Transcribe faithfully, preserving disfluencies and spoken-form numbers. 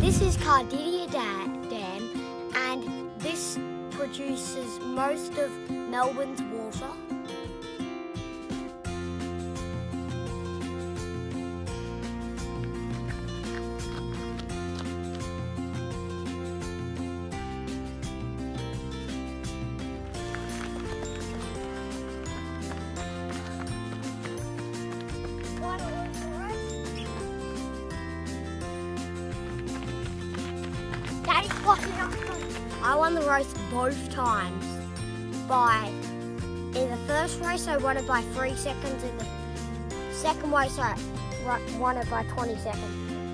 This is Cardinia Dam, and this produces most of Melbourne's water. Daddy's blocking up. I won the race both times. By in the first race I won it by three seconds, in the second race I won it by twenty seconds.